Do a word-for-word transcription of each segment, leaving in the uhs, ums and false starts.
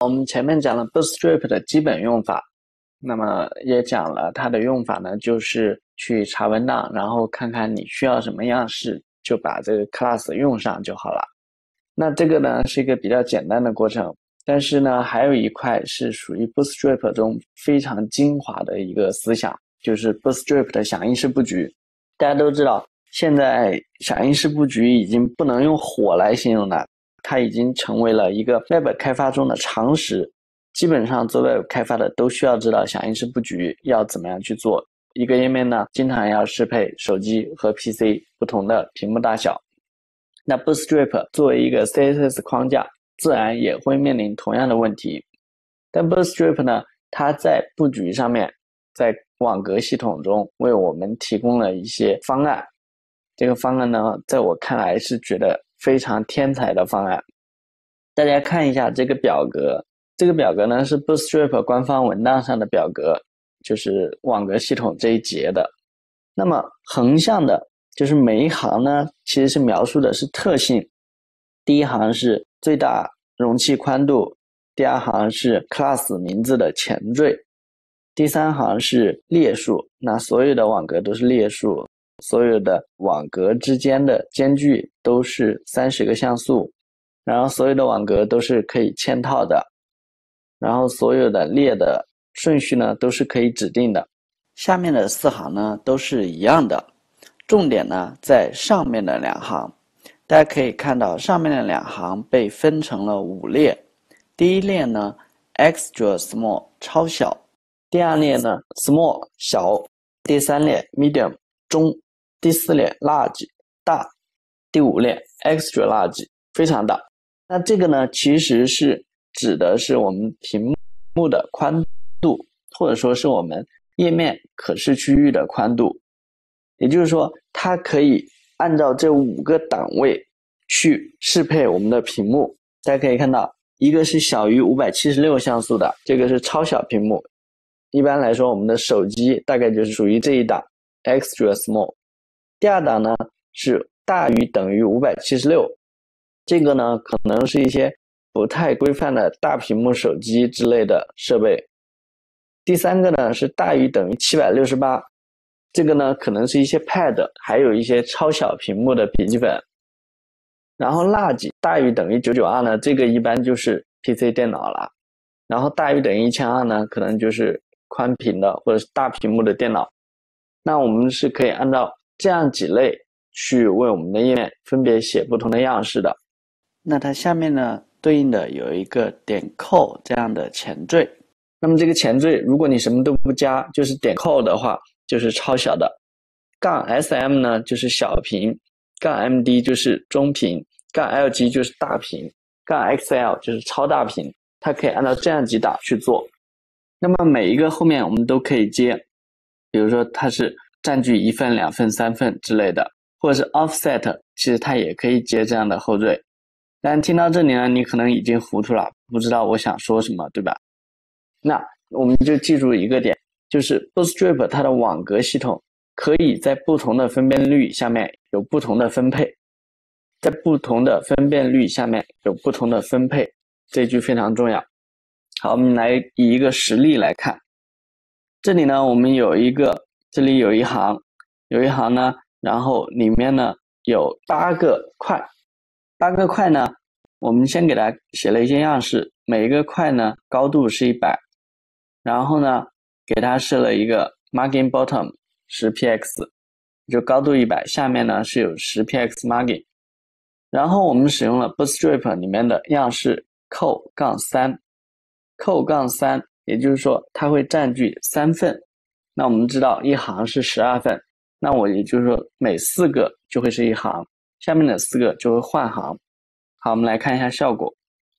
我们前面讲了 Bootstrap 的基本用法，那么也讲了它的用法呢，就是去查文档，然后看看你需要什么样式，就把这个 class 用上就好了。那这个呢是一个比较简单的过程，但是呢还有一块是属于 Bootstrap 中非常精华的一个思想，就是 Bootstrap 的响应式布局。大家都知道，现在响应式布局已经不能用火来形容了，它已经成为了一个 Web 开发中的常识。基本上做 Web 开发的都需要知道响应式布局要怎么样去做。一个页面呢，经常要适配手机和 P C 不同的屏幕大小。那 Bootstrap 作为一个 C S S 框架，自然也会面临同样的问题。但 Bootstrap 呢，它在布局上面，在网格系统中为我们提供了一些方案。这个方案呢，在我看来是觉得非常天才的方案。大家看一下这个表格，这个表格呢是 Bootstrap 官方文档上的表格，就是网格系统这一节的。那么横向的，就是每一行呢，其实是描述的是特性。第一行是最大容器宽度，第二行是 class 名字的前缀，第三行是列数，那所有的网格都是列数，所有的网格之间的间距都是三十个像素，然后所有的网格都是可以嵌套的，然后所有的列的顺序呢都是可以指定的。下面的四行呢都是一样的，重点呢在上面的两行。大家可以看到上面的两行被分成了五列，第一列呢 extra small 超小，第二列呢 small 小，第三列 medium 中，第四列 large 大，第五列 extra large 非常大。那这个呢其实是指的是我们屏幕的宽度，或者说是我们页面可视区域的宽度。也就是说它可以按照这五个档位去适配我们的屏幕。大家可以看到，一个是小于五百七十六像素的，这个是超小屏幕。一般来说我们的手机大概就是属于这一档 extra small。 第二档呢是大于等于五百七十六，这个呢可能是一些不太规范的大屏幕手机之类的设备。第三个呢是大于等于七百六十八，这个呢可能是一些 pad 还有一些超小屏幕的笔记本。然后 large 大于等于九百九十二呢，这个一般就是 P C 电脑了。然后大于等于一千二百呢，可能就是宽屏的或者是大屏幕的电脑。那我们是可以按照这样几类去为我们的页面分别写不同的样式的。那它下面呢对应的有一个点 col 这样的前缀。那么这个前缀如果你什么都不加，就是点 col 的话就是超小的，杠 sm 呢就是小屏，杠 md 就是中屏，杠 lg 就是大屏，杠 xl 就是超大屏。它可以按照这样几档去做。那么每一个后面我们都可以接，比如说它是占据一份两份三份之类的，或者是 offset 其实它也可以接这样的后缀。但听到这里呢，你可能已经糊涂了，不知道我想说什么，对吧？那我们就记住一个点，就是 Bootstrap 它的网格系统可以在不同的分辨率下面有不同的分配，在不同的分辨率下面有不同的分配，这句非常重要。好，我们来以一个实例来看。这里呢我们有一个，这里有一行有一行呢，然后里面呢有八个块，八个块呢我们先给它写了一些样式，每一个块呢高度是一百，然后呢给它设了一个 margin bottom 十 P X， 就高度一百，下面呢是有十 P X margin。 然后我们使用了 Bootstrap 里面的样式 col 杠三， col 杠三也就是说它会占据三份。那我们知道一行是十二份，那我也就是说每四个就会是一行，下面的四个就会换行。好，我们来看一下效果。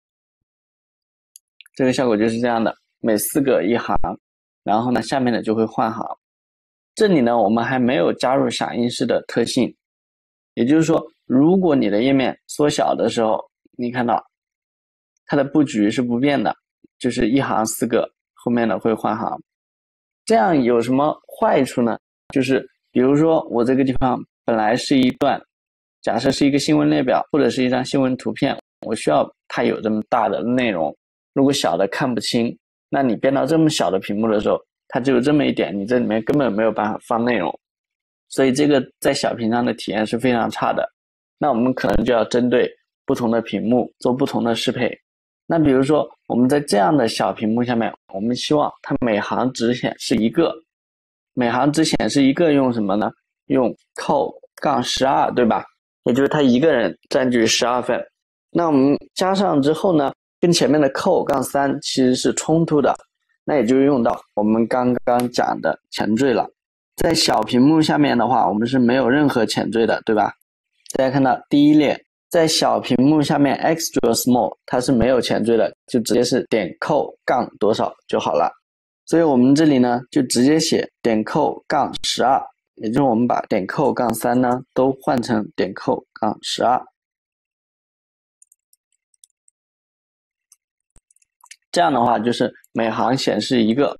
这个效果就是这样的，每四个一行，然后呢下面的就会换行。这里呢我们还没有加入响应式的特性，也就是说如果你的页面缩小的时候，你看到它的布局是不变的，就是一行四个，后面的会换行。这样有什么坏处呢？就是比如说我这个地方本来是一段，假设是一个新闻列表或者是一张新闻图片，我需要它有这么大的内容， 如果小的看不清，那你变到这么小的屏幕的时候，它只有这么一点，你这里面根本没有办法放内容，所以这个在小屏上的体验是非常差的。那我们可能就要针对不同的屏幕做不同的适配。那比如说我们在这样的小屏幕下面，我们希望它每行只显示一个，每行只显示一个用什么呢？用扣杠十二，对吧？也就是他一个人占据十二份。那我们加上之后呢，跟前面的扣杠三其实是冲突的，那也就用到我们刚刚讲的前缀了。在小屏幕下面的话，我们是没有任何前缀的，对吧？大家看到第一列，在小屏幕下面 extra small 它是没有前缀的，就直接是点扣杠多少就好了。所以我们这里呢就直接写点扣杠十二，也就是我们把点扣杠三呢都换成点扣杠十二。这样的话就是每行显示一个。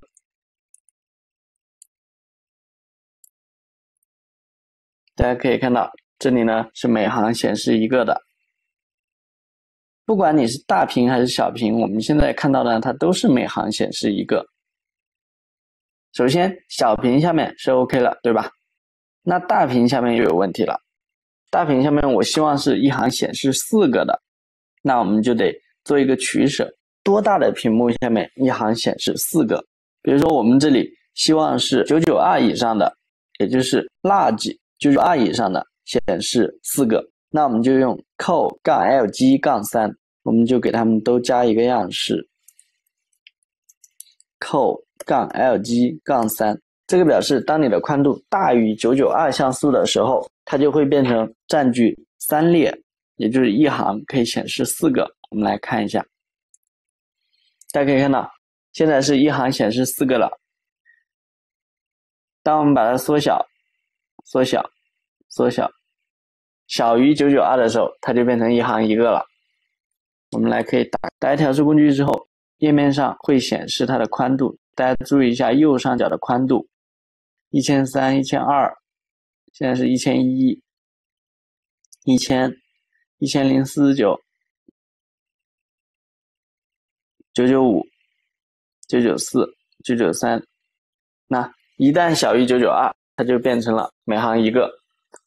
大家可以看到这里呢是每行显示一个的。不管你是大屏还是小屏，我们现在看到的它都是每行显示一个。首先小屏下面是 OK 了，对吧？那大屏下面又有问题了。大屏下面我希望是一行显示四个的，那我们就得做一个取舍。多大的屏幕下面一行显示四个？比如说我们这里希望是九九二以上的，也就是 large 九九二以上的显示四个，那我们就用扣杠 lg 杠三，我们就给它们都加一个样式，扣杠 lg 杠三，这个表示当你的宽度大于九九二像素的时候，它就会变成占据三列，也就是一行可以显示四个。我们来看一下，大家可以看到现在是一行显示四个了。当我们把它缩小缩小缩小小于九九二的时候，它就变成一行一个了。我们来可以打打开调试工具之后，页面上会显示它的宽度，大家注意一下右上角的宽度，一千三百、一千二百，现在是一千一百、一千、一千零四十九、九九五、九九四、九九三。那一旦小于九九二，它就变成了每行一个。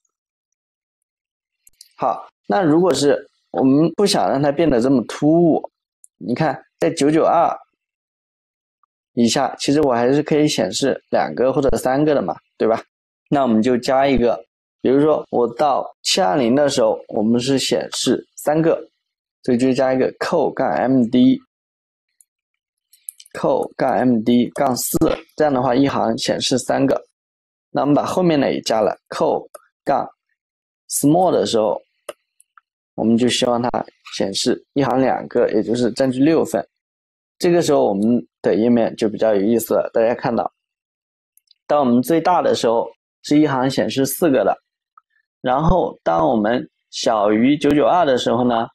好，那如果是我们不想让它变得这么突兀，你看在九九二以下，其实我还是可以显示两个或者三个的嘛，对吧？那我们就加一个，比如说我到七二零的时候，我们是显示三个，所以就加一个扣杠 md 扣杠 md 杠四，这样的话一行显示三个。那我们把后面的也加了扣杠 small 的时候，我们就希望它显示一行两个，也就是占据六份。这个时候我们的页面就比较有意思了，大家看到当我们最大的时候是一行显示四个的，然后当我们小于九九二的时候呢，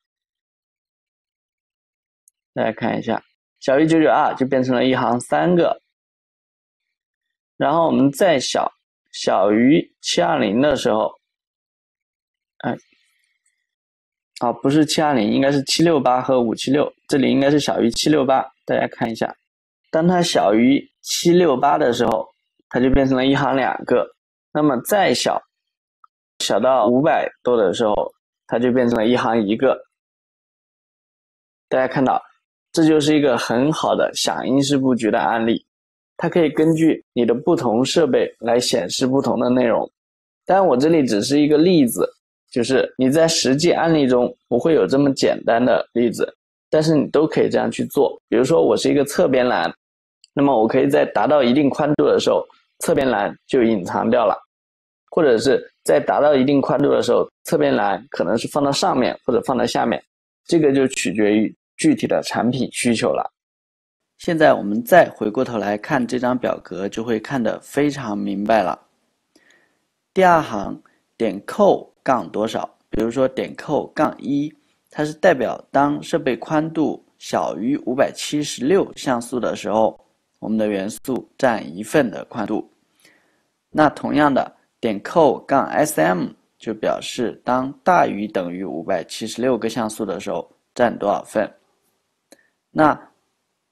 大家看一下小于九九二就变成了一行三个，然后我们再小小于七二零的时候，哎，啊，不是七二零，应该是七六八和五七六，这里应该是小于七六八，大家看一下，当它小于七六八的时候，它就变成了一行两个，那么再小小到五百多的时候，它就变成了一行一个。大家看到这就是一个很好的响应式布局的案例，它可以根据你的不同设备来显示不同的内容。当然我这里只是一个例子，就是你在实际案例中不会有这么简单的例子，但是你都可以这样去做。比如说我是一个侧边栏，那么我可以在达到一定宽度的时候，侧边栏就隐藏掉了，或者是在达到一定宽度的时候，侧边栏可能是放到上面或者放到下面，这个就取决于具体的产品需求了。现在我们再回过头来看这张表格，就会看得非常明白了。第二行点扣杠多少，比如说点扣杠一，它是代表当设备宽度小于五百七十六像素的时候，我们的元素占一份的宽度。那同样的点扣杠 sm 就表示当大于等于五百七十六个像素的时候占多少份。那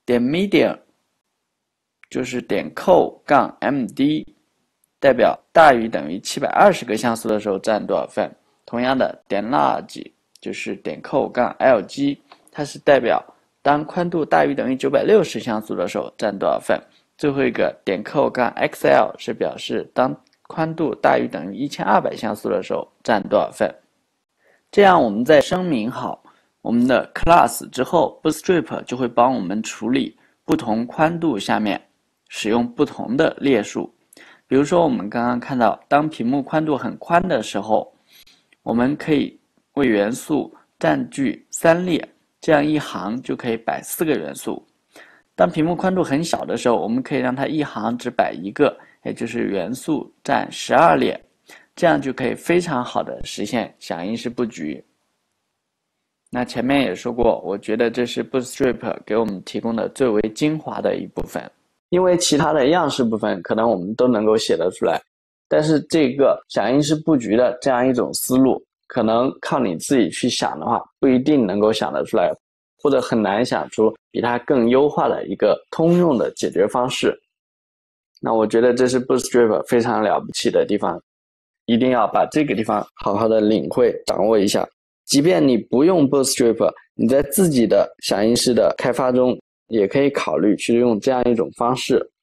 点 median 就是点扣杠 md， 代表大于等于七百二十个像素的时候占多少份。同样的，点 large 就是点扣杠 lg， 它是代表当宽度大于等于九百六十像素的时候占多少份。最后一个点扣杠 xl 是表示当宽度大于等于一千二百像素的时候占多少份。这样我们在声明好我们的 class 之后 Bootstrap 就会帮我们处理不同宽度下面使用不同的列数。比如说我们刚刚看到，当屏幕宽度很宽的时候，我们可以为元素占据三列，这样一行就可以摆四个元素。当屏幕宽度很小的时候，我们可以让它一行只摆一个，也就是元素占十二列，这样就可以非常好的实现响应式布局。那前面也说过，我觉得这是 Bootstrap 给我们提供的最为精华的一部分。因为其他的样式部分可能我们都能够写得出来，但是这个响应式布局的这样一种思路，可能靠你自己去想的话，不一定能够想得出来，或者很难想出比它更优化的一个通用的解决方式。那我觉得这是 Bootstrap 非常了不起的地方，一定要把这个地方好好的领会掌握一下。即便你不用 Bootstrap， 你在自己的响应式的开发中也可以考虑去用这样一种方式。